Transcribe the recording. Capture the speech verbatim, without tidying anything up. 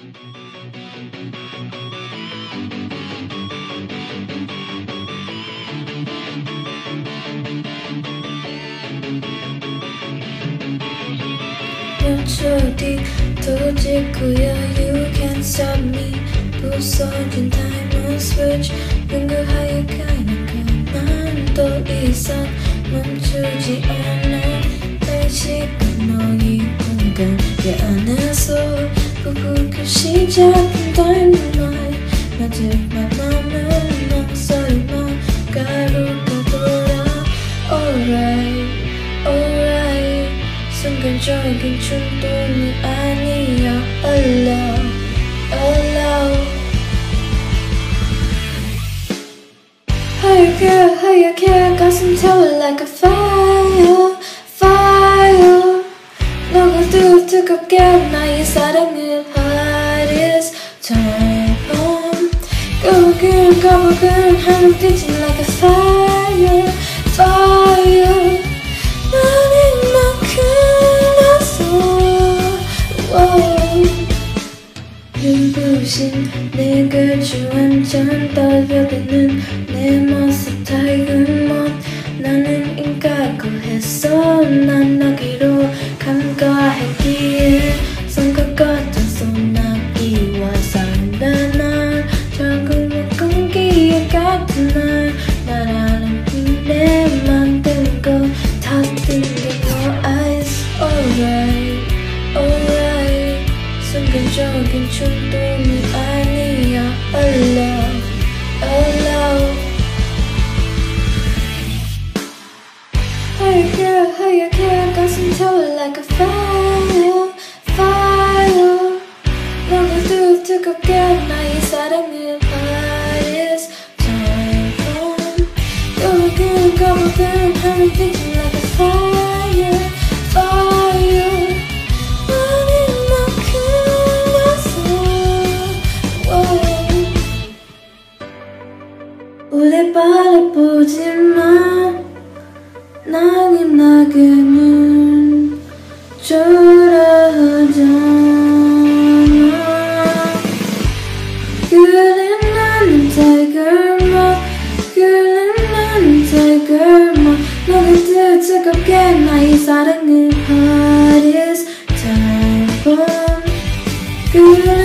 몇 초 뒤 도질 거야. You can't stop me. 부서진 타임은 switch. 연구하여 가니까 난 더 이상 멈추지 않아. 내 시간 너희 공간 내 안에서 부부가 시작한 dynamite. 마지막 남은 목소리만 가루가 돌아. Alright, alright. 순간적인 충동이 아니야. Allow, allow. 하얗게 하얗게 가슴 태워 like a fire, fire. 너가 더 뜨겁게 나의 사랑을 hardest time on. 거북은 거북은 하늘 빛이 like a fire, fire. 나는 만큼 눈부신 내가 주안전 떠들이는 내 모습 Tiger Moth. 나는 인가고 했어. 난 너기로 감가했기에 성과 같은 소나기와 산다. 난 적응 못 끊기에 같은 날 나라는 내 만든 거 다 뜬 게 no eyes. Alright, alright. 순간적인 충동이 아니야. Allow, allow. 하얗게 하얗게 가슴 태워 like a fire, fire. 너가 더 뜨겁게 나의 사랑을 hardest time on. 거북은 거북은 하늘 빛이 like a fire, fire. 오래 바라보지만 나의 나그는 초라하잖아. 그래 나는 Tiger Moth, 그래 나는 Tiger Moth. 너가 더 뜨겁게 나의 사랑을 hardest time on. 그래